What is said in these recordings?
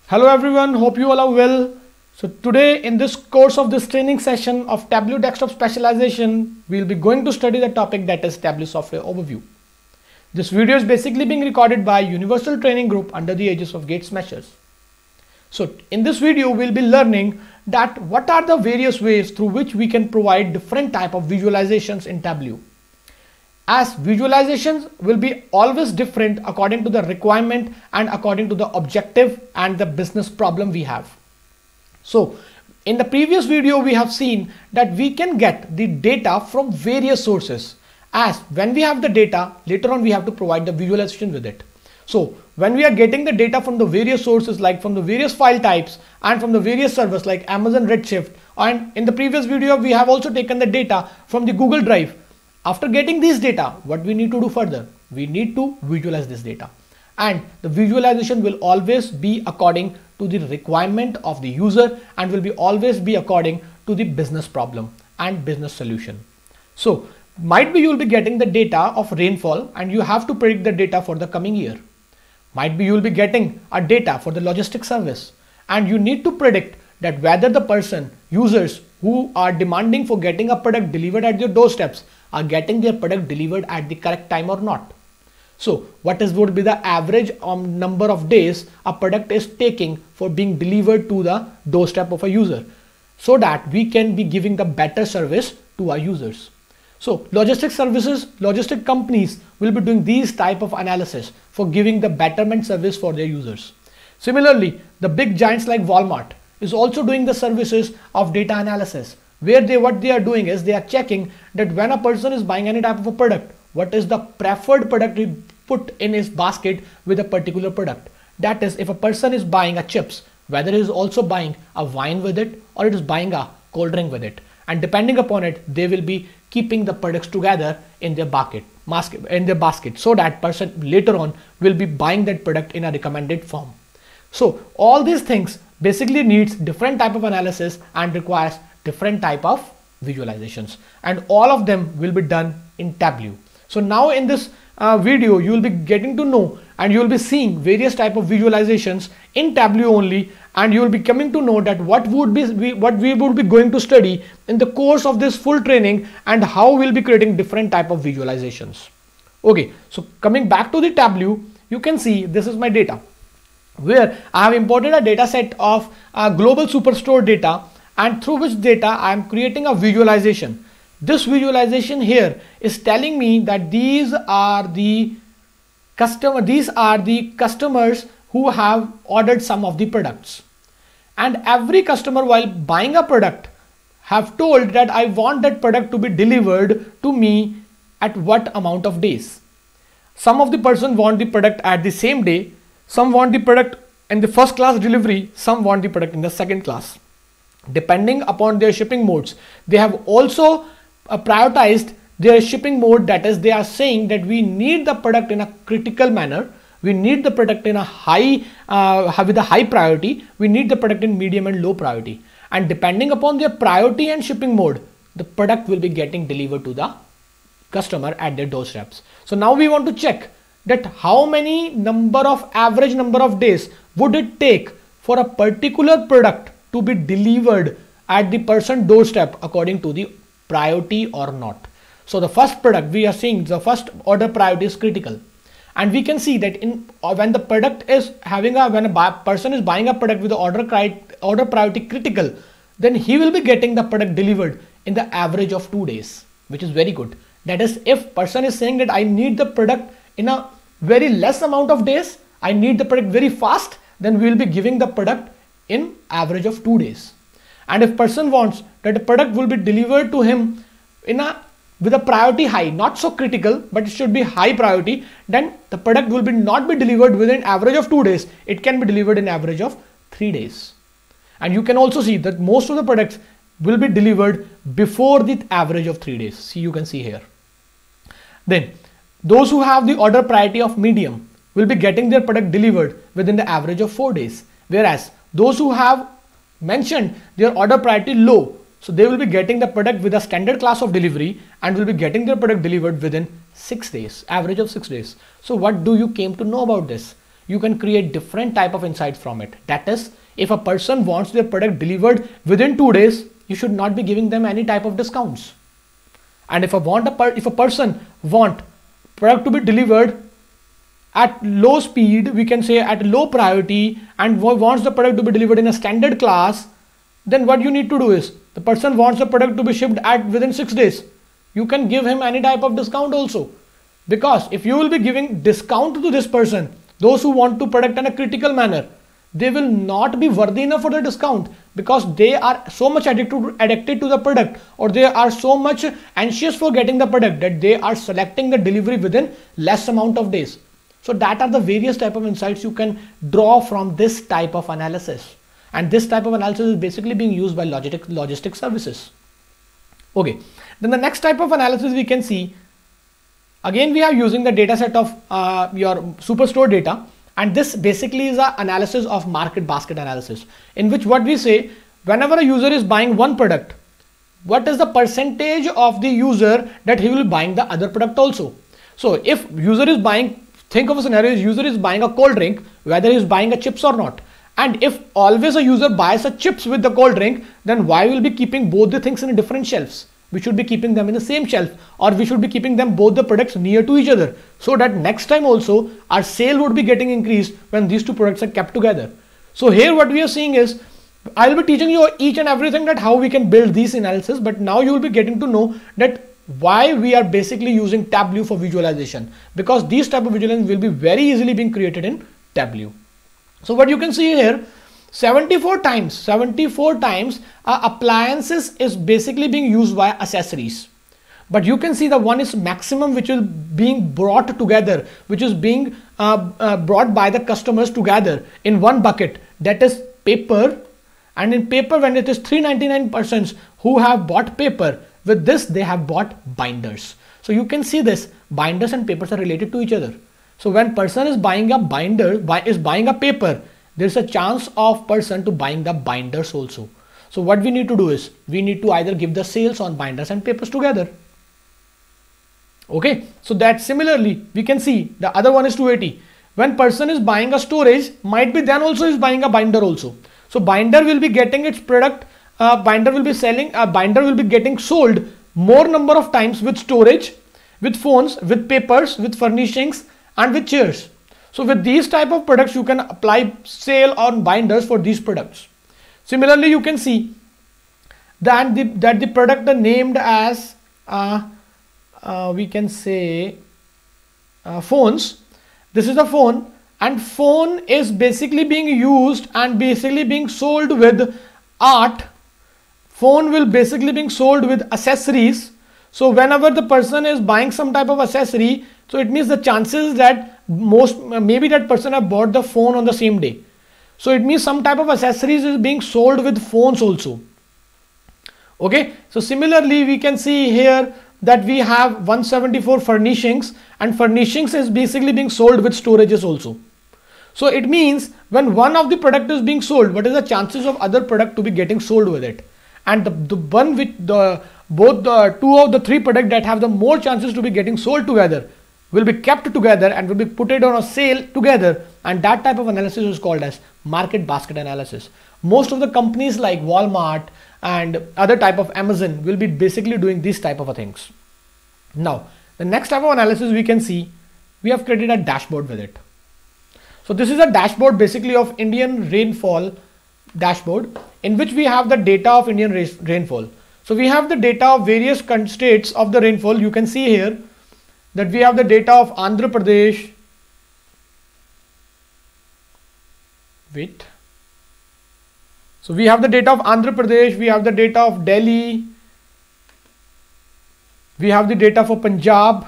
Hello everyone, hope you all are well. So today in this course of this training session of Tableau Desktop Specialization, we'll be going to study the topic that is Tableau Software Overview. This video is basically being recorded by Universal Training Group under the aegis of GatesMashers. So in this video, we'll be learning that what are the various ways through which we can provide different type of visualizations in Tableau. As visualizations will be always different according to the requirement and according to the objective and the business problem we have. So in the previous video, we have seen that we can get the data from various sources. As when we have the data, later on we have to provide the visualization with it. So when we are getting the data from the various sources, like from the various file types and from the various servers like Amazon Redshift, and in the previous video, we have also taken the data from the Google Drive. After getting these data, what we need to do further? We need to visualize this data, and the visualization will always be according to the requirement of the user and will be always be according to the business problem and business solution. So might be you will be getting the data of rainfall and you have to predict the data for the coming year. Might be you will be getting a data for the logistics service and you need to predict that whether the users who are demanding for getting a product delivered at their doorsteps are getting their product delivered at the correct time or not. So what would be the average number of days a product is taking for being delivered to the doorstep of a user, so that we can be giving the better service to our users. So logistics services, logistic companies will be doing these type of analysis for giving the betterment service for their users. Similarly, the big giants like Walmart is also doing the services of data analysis, where what they are doing is they are checking that when a person is buying any type of a product, what is the preferred product he put in his basket with a particular product. That is, if a person is buying a chips, whether he is also buying a wine with it or it is buying a cold drink with it, and depending upon it, they will be keeping the products together in their basket, so that person later on will be buying that product in a recommended form. So all these things basically needs different type of analysis and requires different type of visualizations, and all of them will be done in Tableau. So now in this video, you will be getting to know and you will be seeing various type of visualizations in Tableau only, and you will be coming to know that what we would be going to study in the course of this full training and how we'll be creating different type of visualizations. Okay, so coming back to the Tableau, you can see this is my data, where I have imported a data set of global superstore data, and through which data I am creating a visualization. This visualization here is telling me that these are the customers who have ordered some of the products, and every customer while buying a product have told that I want that product to be delivered to me at what amount of days. Some of the person want the product at the same day, some want the product in the first class delivery, some want the product in the second class. Depending upon their shipping modes, they have also prioritized their shipping mode. That is, they are saying that we need the product in a critical manner, we need the product in a with a high priority, we need the product in medium and low priority, and depending upon their priority and shipping mode, the product will be getting delivered to the customer at their doorsteps. So now we want to check that how many average number of days would it take for a particular product to be delivered at the person doorstep according to the priority or not. So the first product we are seeing, the first order priority is critical, and we can see that when the product is when a person is buying a product with the order priority critical, then he will be getting the product delivered in the average of 2 days, which is very good. That is, if person is saying that I need the product in a very less amount of days, I need the product very fast, then we will be giving the product in average of 2 days. And if person wants that the product will be delivered to him with a priority high, not so critical, but it should be high priority, then the product will not be delivered within average of 2 days. It can be delivered in average of 3 days. And you can also see that most of the products will be delivered before the average of 3 days. See, you can see here. Then those who have the order priority of medium will be getting their product delivered within the average of 4 days. Whereas those who have mentioned their order priority low, so they will be getting the product with a standard class of delivery and will be getting their product delivered within 6 days, average of 6 days. So what do you came to know about this? you can create different type of insights from it. That is, if a person wants their product delivered within 2 days, you should not be giving them any type of discounts. And if a person want product to be delivered at low speed, we can say at low priority, and wants the product to be delivered in a standard class, then what you need to do is, the person wants the product to be shipped within 6 days. You can give him any type of discount also. Because if you will be giving discount to this person, those who want to product in a critical manner, they will not be worthy enough for the discount, because they are so much addicted to the product, or they are so much anxious for getting the product that they are selecting the delivery within less amount of days. So that are the various type of insights you can draw from this type of analysis. And this type of analysis is basically being used by logistics services. Okay, then the next type of analysis we can see, again we are using the data set of your Superstore data, and this basically is an analysis of market basket analysis, in which what we say, whenever a user is buying one product, what is the percentage of the user that he will be buying the other product also. So if user is buying, think of a scenario, user is buying a cold drink, whether he is buying a chips or not. And if always a user buys a chips with the cold drink, then why will be keeping both the things in different shelves? We should be keeping them in the same shelf, or we should be keeping them both the products near to each other, so that next time also our sale would be getting increased when these two products are kept together. So here what we are seeing is, I will be teaching you each and everything that how we can build these analysis, but now you will be getting to know that why we are basically using Tableau for visualization, because these type of visualization will be very easily being created in Tableau. So what you can see here, 74 times appliances is basically being used by accessories. But you can see the one is maximum, which is being brought together, which is being brought by the customers together in one bucket, that is paper. And in paper, when it is 399 persons who have bought paper, with this they have bought binders. So you can see this, binders and papers are related to each other. So when person is buying a binder, is buying a paper, there's a chance of person to buying the binders also. So what we need to do is, we need to either give the sales on binders and papers together. Okay, so that similarly we can see the other one is 280. When person is buying a storage, might be then also is buying a binder also. So binder will be getting its product, binder will be selling, binder will be getting sold more number of times with storage, with phones, with papers, with furnishings, and with chairs. So with these type of products, you can apply sale on binders for these products. Similarly, you can see that the product are named as we can say phones. This is a phone, and phone is basically being used and basically being sold with art. Phone will basically being sold with accessories. So whenever the person is buying some type of accessory, so it means the chances that maybe that person have bought the phone on the same day. So it means some type of accessories is being sold with phones also. Okay, so similarly we can see here that we have 174 furnishings, and furnishings is basically being sold with storages also. So it means when one of the product is being sold, what is the chances of other product to be getting sold with it? And the one with both the two of the three products that have the more chances to be getting sold together will be kept together and will be put it on a sale together, and that type of analysis is called as market basket analysis. Most of the companies like Walmart and other type of Amazon will be basically doing these type of things. Now the next type of analysis we can see, we have created a dashboard with it. So this is a dashboard basically of Indian rainfall dashboard, in which we have the data of Indian rainfall. So we have the data of various states of the rainfall. You can see here that we have the data of Andhra Pradesh, so we have the data of Andhra Pradesh, we have the data of Delhi, we have the data for Punjab.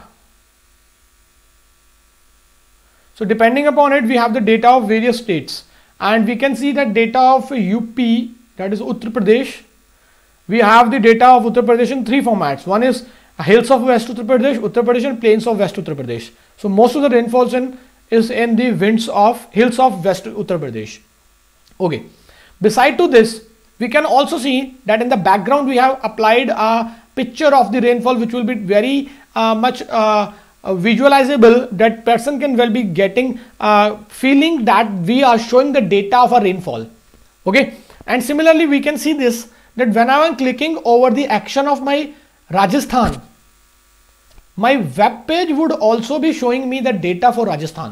So depending upon it, we have the data of various states, and we can see that data of UP, that is Uttar Pradesh. We have the data of Uttar Pradesh in three formats. One is hills of West Uttar Pradesh and plains of West Uttar Pradesh. So most of the rainfalls is in the winds of hills of West Uttar Pradesh. Okay. Beside to this, we can also see that in the background we have applied a picture of the rainfall, which will be very much visualizable, that person can well be getting feeling that we are showing the data of a rainfall. Okay, and similarly we can see this, that when I am clicking over the action of my Rajasthan, my web page would also be showing me the data for Rajasthan.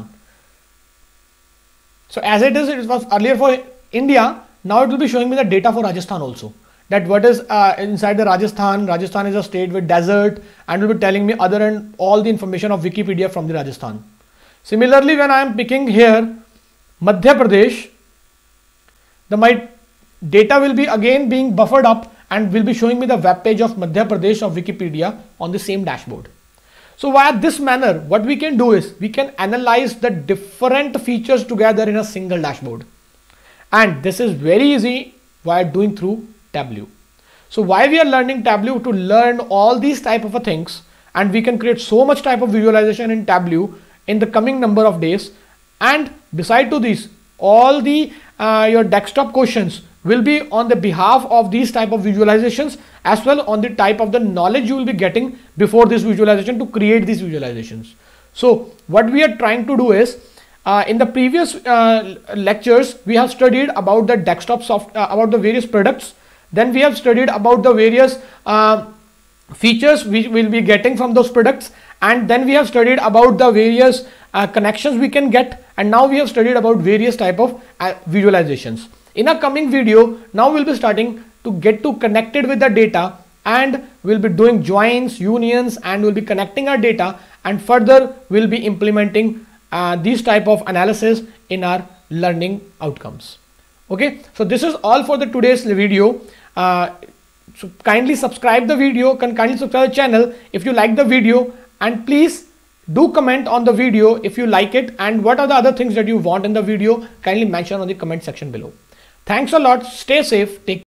So as it was earlier for India, now it will be showing me the data for Rajasthan also, that what is inside the Rajasthan. Rajasthan is a state with desert, and will be telling me other and all the information of Wikipedia from the Rajasthan. Similarly, when I am picking here Madhya Pradesh, my data will be again being buffered up and will be showing me the web page of Madhya Pradesh of Wikipedia on the same dashboard. So via this manner, what we can do is we can analyze the different features together in a single dashboard. And this is very easy via doing through Tableau. So why we are learning Tableau? To learn all these type of things, and we can create so much type of visualization in Tableau in the coming number of days. And beside to this, all the your desktop questions will be on the behalf of these type of visualizations, as well on the type of the knowledge you will be getting before this visualization to create these visualizations. So what we are trying to do is, in the previous lectures we have studied about the desktop about the various products. Then we have studied about the various features we will be getting from those products, and then we have studied about the various connections we can get, and now we have studied about various type of visualizations. In a coming video, now we'll be starting to get connected with the data, and we'll be doing joins, unions, and we'll be connecting our data, and further we'll be implementing these type of analysis in our learning outcomes. Okay, so this is all for the today's video. So kindly subscribe the video, kindly subscribe the channel if you like the video, and please do comment on the video if you like it, and what are the other things that you want in the video, kindly mention on the comment section below. Thanks a lot. Stay safe. Take care.